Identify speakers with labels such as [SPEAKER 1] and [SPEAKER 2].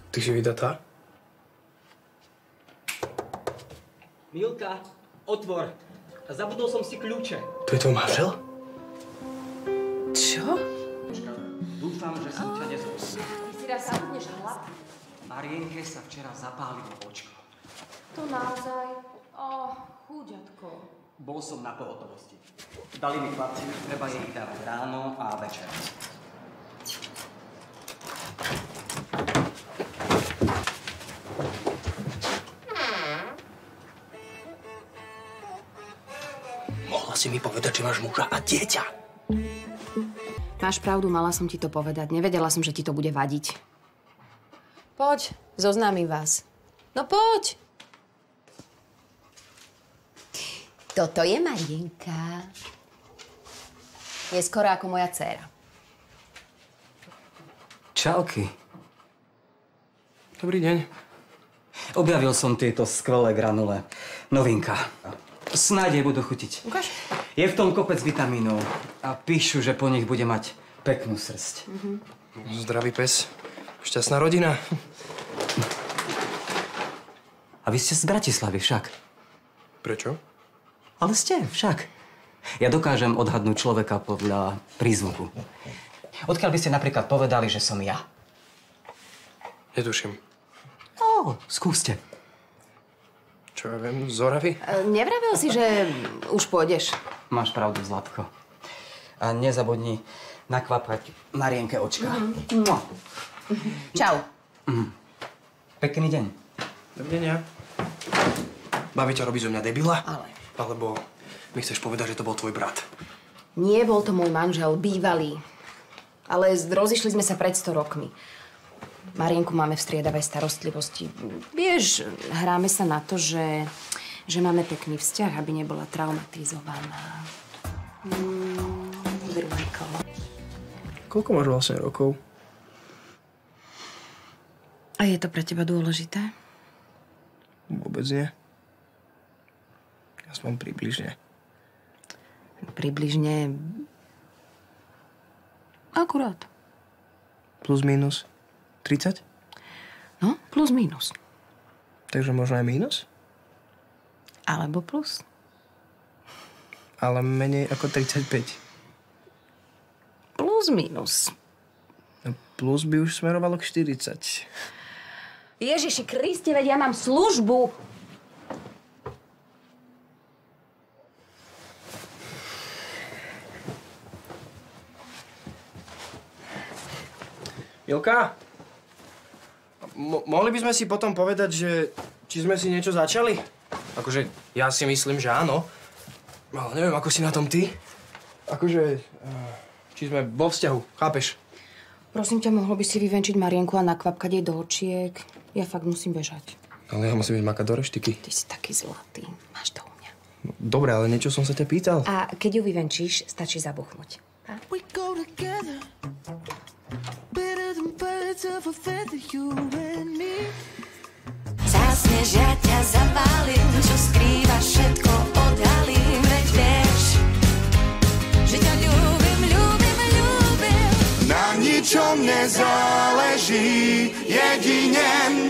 [SPEAKER 1] Ty si vydatá?
[SPEAKER 2] Milka, otvor. Zabudol som si kľúče.
[SPEAKER 1] To je tvoj manžel?
[SPEAKER 3] Čo?
[SPEAKER 2] Dúfam, že som ťa nezrusil.
[SPEAKER 3] Ty si raz zabudneš hlad?
[SPEAKER 2] Marienke sa včera zapálilo očko.
[SPEAKER 3] To naozaj? Chúďatko.
[SPEAKER 2] Bol som na pohotovosti. Dali mi chlapci, treba jej dávať ráno a večer.
[SPEAKER 1] Mohla si mi povedať, že máš muža a dieťa.
[SPEAKER 3] Máš pravdu, mala som ti to povedať. Nevedela som, že ti to bude vadiť. Poď, zoznámim vás. No poď! Toto je Marienka. Je skoro ako moja dcéra.
[SPEAKER 2] Čauky.
[SPEAKER 1] Dobrý deň.
[SPEAKER 2] Objavil som tieto skvelé granule. Novinka. Snáď jej budú chutiť.
[SPEAKER 3] Ukáž.
[SPEAKER 2] Je v tom kopec vitamínov a píšu, že po nich bude mať peknú srsť.
[SPEAKER 1] Zdravý pes. Šťastná rodina.
[SPEAKER 2] A vy ste z Bratislavy však.
[SPEAKER 1] Prečo?
[SPEAKER 2] Ale ste však. Ja dokážem odhadnúť človeka podľa prízvuku. Odkiaľ by ste napríklad povedali, že som ja?
[SPEAKER 1] Netuším.
[SPEAKER 2] Skúste.
[SPEAKER 1] Čo ja viem, z Oravy?
[SPEAKER 3] Nevravel si, že už pôjdeš?
[SPEAKER 2] Máš pravdu, Zlatko. A nezabudni nakvapať Marienke očka.
[SPEAKER 3] Čau.
[SPEAKER 2] Pekný deň.
[SPEAKER 1] Dovidenia. Baví ťa robiť zo mňa debila?
[SPEAKER 3] Ale.
[SPEAKER 1] Alebo mi chceš povedať, že to bol tvoj brat?
[SPEAKER 3] Nie, bol to môj manžel, bývalý. Ale rozišli sme sa pred 100 rokmi. Marienku máme v striedavej starostlivosti. Vieš, hráme sa na to, že máme pekný vzťah, aby nebola traumatizovaná. Druhýko.
[SPEAKER 1] Koľko máš vlastne rokov?
[SPEAKER 3] A je to pre teba dôležité?
[SPEAKER 1] Vôbec nie. Aspoň približne.
[SPEAKER 3] Približne... Akurát.
[SPEAKER 1] Plus minus 30?
[SPEAKER 3] No, plus minus.
[SPEAKER 1] Takže možno aj mínus?
[SPEAKER 3] Alebo plus.
[SPEAKER 1] Ale menej ako 35.
[SPEAKER 3] Plus minus.
[SPEAKER 1] Plus by už smerovalo k 40.
[SPEAKER 3] Ježiši Kriste, veď ja mám službu.
[SPEAKER 1] Milka? Mohli by sme si potom povedať, že či sme si niečo začali? Akože ja si myslím, že áno. Ale neviem, ako si na tom ty. Akože, či sme vo vzťahu, chápeš?
[SPEAKER 3] Prosím ťa, mohlo by si vyvenčiť Marienku a nakvapkať jej do očiek? Ja fakt musím bežať.
[SPEAKER 1] Ale ja musím ísť makať do reštiky.
[SPEAKER 3] Ty si taký zlatý. Máš to u mňa.
[SPEAKER 1] No, dobre, ale niečo som sa ťa pýtal.
[SPEAKER 3] A keď ju vyvenčíš, stačí zabuchnúť.
[SPEAKER 4] We go together, better than birds of a feather, you and me.
[SPEAKER 5] Zasneš, ja ťa zapálim, čo skrývaš, všetko odhalím, veď vieš, že ťa ľúbim, ľúbim, ľúbim.
[SPEAKER 4] Na ničom nezáleží, jedine